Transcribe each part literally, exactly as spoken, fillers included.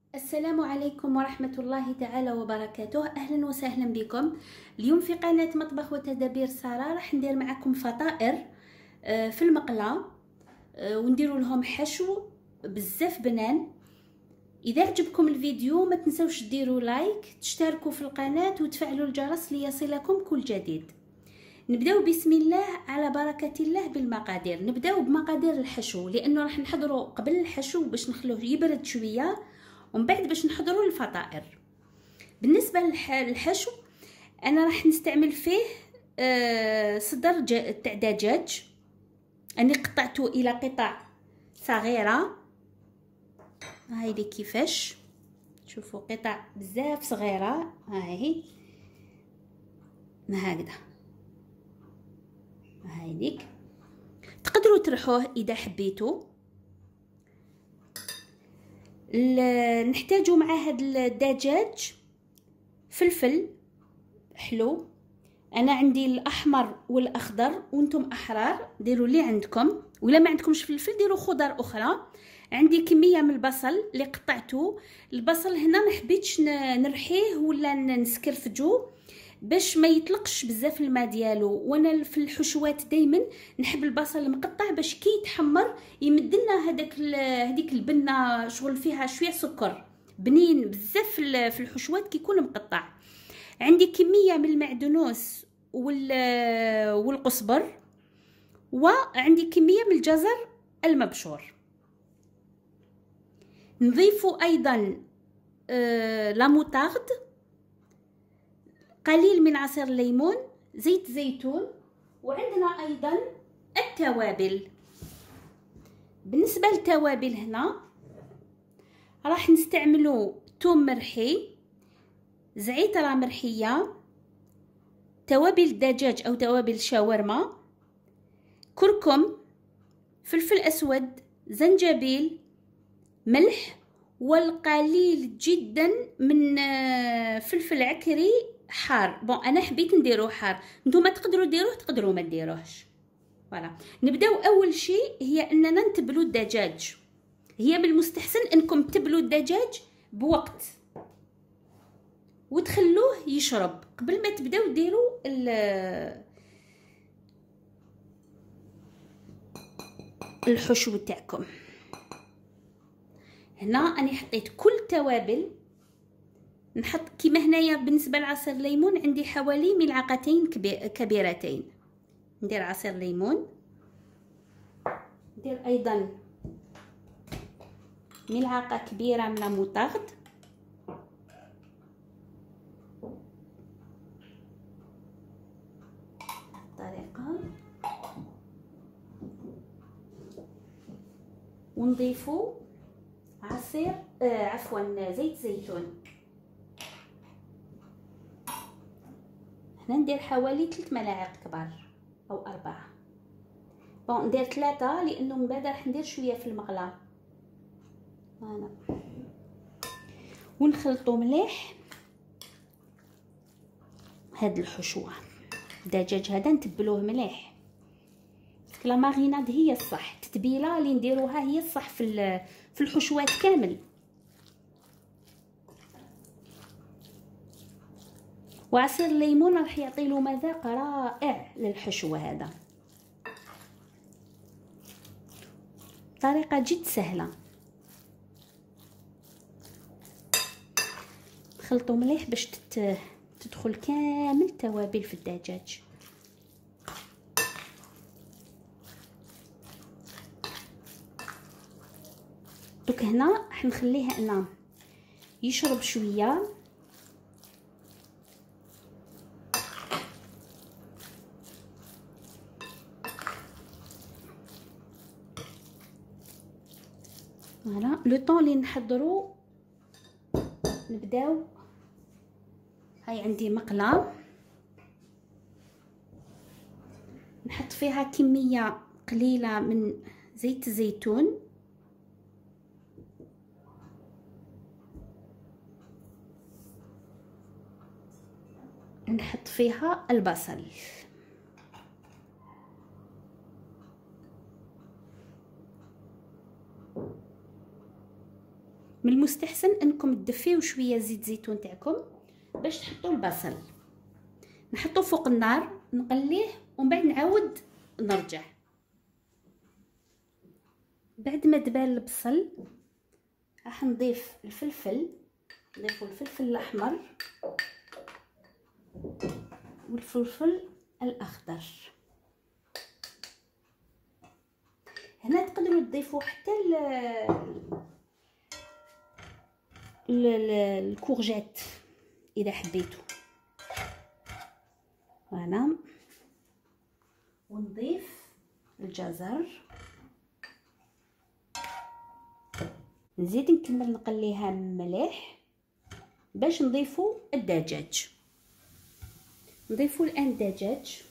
السلام عليكم ورحمة الله تعالى وبركاته. أهلا وسهلا بكم. اليوم في قناة مطبخ وتدابير سارة راح ندير معكم فطائر في المقلاة ونديروا لهم حشو بزاف بنان. إذا عجبكم الفيديو ما تنسوش ديروا لايك، تشتركوا في القناة وتفعلوا الجرس ليصلكم كل جديد. نبداو بسم الله على بركة الله بالمقادير. نبداو بمقادير الحشو لأنه راح نحضروا قبل الحشو باش نخلوه يبرد شوية ومن بعد باش نحضروا الفطائر. بالنسبه للحشو انا راح نستعمل فيه آه صدر تاع دجاج، اني قطعته الى قطع صغيره. هايدي كيفاش شوفوا، قطع بزاف صغيره هاهي هكذا. هايديك تقدروا ترحوه اذا حبيتوا. نحتاجو مع هذا الدجاج فلفل حلو، انا عندي الاحمر والاخضر وانتم احرار ديروا اللي عندكم، ولا ما عندكمش فلفل ديروا خضر اخرى. عندي كميه من البصل اللي قطعته. البصل هنا ما حبيتش نرحيه ولا نسكرفجو باش ما يطلقش بزاف الماء ديالو، وانا في الحشوات دائما نحب البصل المقطع باش كي يتحمر يمد لنا هذاك هذيك البنه شغل فيها شويه سكر بنين بزاف في الحشوات كي يكون مقطع. عندي كميه من المعدنوس والقزبر، وعندي كميه من الجزر المبشور. نضيفوا ايضا آه لا موطارد، قليل من عصير الليمون، زيت زيتون، وعندنا ايضا التوابل. بالنسبه للتوابل هنا راح نستعملوا ثوم مرحي، زعتر مرحيه، توابل الدجاج او توابل الشاورما، كركم، فلفل اسود، زنجبيل، ملح، والقليل جدا من فلفل عكري حار. بون انا حبيت نديروه حار، نتوما تقدروا ديروه تقدروا ما ديروهش. فوالا نبداو. اول شيء هي اننا نتبلوا الدجاج. هي من المستحسن انكم تبلوا الدجاج بوقت وتخلوه يشرب قبل ما تبداو ديروا الحشو تاعكم. هنا انا حطيت كل توابل. نحط كيما هنايا بالنسبه لعصير الليمون عندي حوالي ملعقتين كبيرتين. ندير عصير ليمون، ندير ايضا ملعقه كبيره من الموطارد، الطريقه، ونضيفوا عصير آه عفوا زيت زيتون. هنا ندير حوالي ثلاث ملاعق كبار او اربعه. بون ندير ثلاثه لانه من بعد راح ندير شويه في المغلاه. هنا ونخلطوا مليح هاد الحشوه. الدجاج هذا نتبلوه مليح. لا ماريناد هي الصح، التتبيله اللي نديروها هي الصح في في الحشوات كامل. وعصير الليمون راح يعطي له مذاق رائع للحشو هذا. طريقه جد سهله. خلطوا مليح باش تدخل كامل التوابل في الدجاج. دوك هنا راح نخليه هنا يشرب شويه. فوالا لو طون اللي نحضروا نبداو. هاي عندي مقله نحط فيها كميه قليله من زيت الزيتون، نحط فيها البصل، من المستحسن انكم تدفيو شويه زيت زيتون تاعكم باش تحطوا البصل، نحطوه فوق النار نقليه ومن بعد نعاود نرجع. بعد ما دبال البصل راح نضيف الفلفل، نضيفوا الفلفل الاحمر والفلفل الاخضر. هنا تقدروا تضيفوا حتى ال الكورجيت اذا حبيتوا. فوالا، ونضيف الجزر، نزيد نكمل نقليها مليح باش نضيفوا الدجاج. نضيفوا الان الدجاج،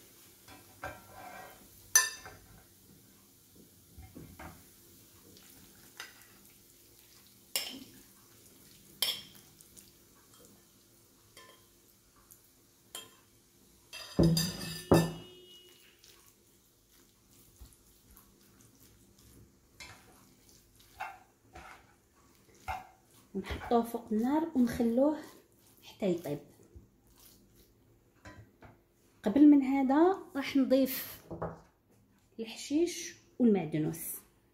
ونحطوه فوق النار ونخلوه حتى يطيب. قبل من هذا راح نضيف الحشيش والمعدنوس.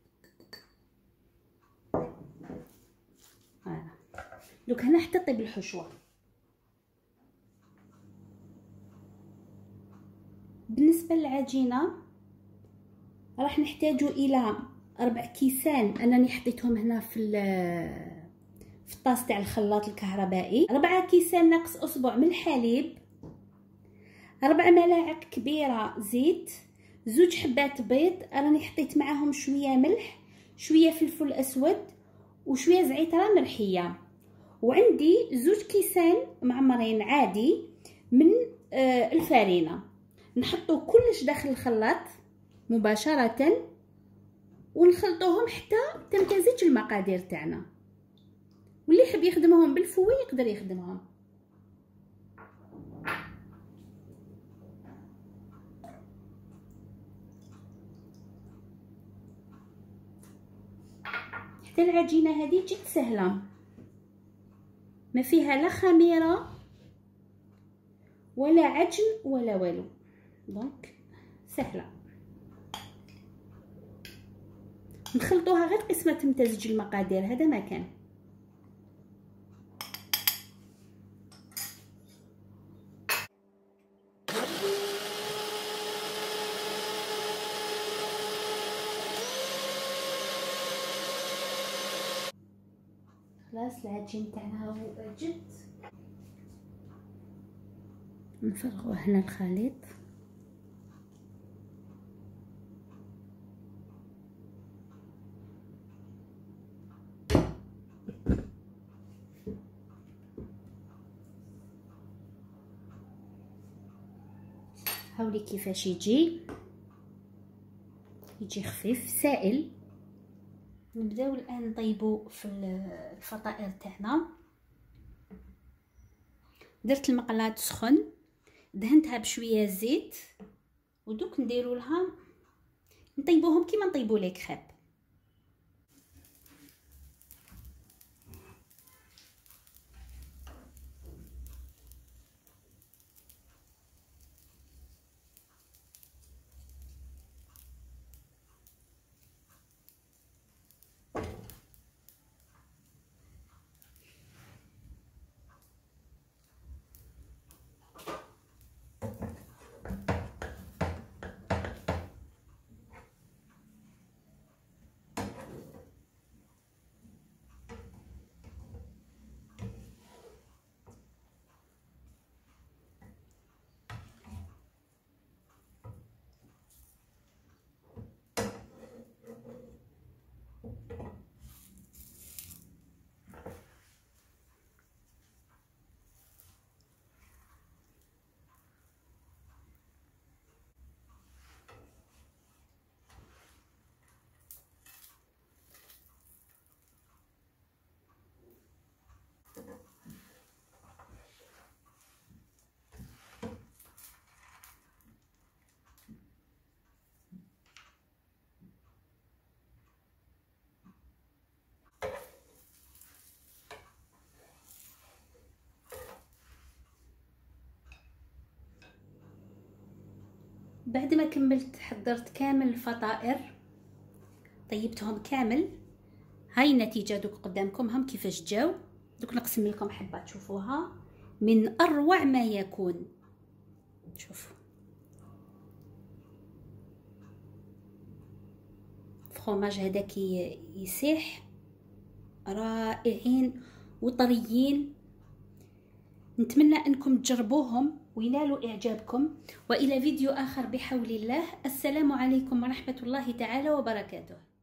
هذا دوك هنا حتى طيب الحشوه. بالنسبه للعجينه راح نحتاجوا الى اربع كيسان، انني حطيتهم هنا في في الطاس تاع الخلاط الكهربائي. أربعة كيسان ناقص أسبوع من الحليب، أربع ملاعق كبيرة زيت، زوج حبات بيض، راني حطيت معاهم شوية ملح، شوية فلفل أسود، وشوية زعترة مرحية، وعندي زوج كيسان معمرين عادي من آه الفارينة. نحطو كلش داخل الخلاط مباشرة ونخلطوهم حتى تمتزج المقادير تاعنا، واللي يحب يخدمهم بالفوي يقدر يخدمهم. حتى العجينه هذه جد سهله، ما فيها لا خميره ولا عجن ولا والو، دونك سهله. نخلطوها غير قسمه تمتزج المقادير، هذا ما كان. خلاص العجين تاعنا هو جد. نفرغوا هنا الخليط، هاولي كيفاش يجي، يجي خفيف سائل. نبداو الان نطيبوا في الفطائر تاعنا. درت المقلاة تسخن، دهنتها بشويه زيت، ودوك نديروا لها نطيبوهم كيما نطيبوا لي كريب. بعد ما كملت حضرت كامل الفطائر، طيبتهم كامل. هاي النتيجه دوك قدامكم هم كيفاش جاو. دوك نقسم لكم حبه تشوفوها من اروع ما يكون. شوفوا الفرماج هذاك يسيح، رائعين وطريين. نتمنى انكم تجربوهم وينالوا اعجابكم، والى فيديو اخر بحول الله. السلام عليكم ورحمه الله تعالى وبركاته.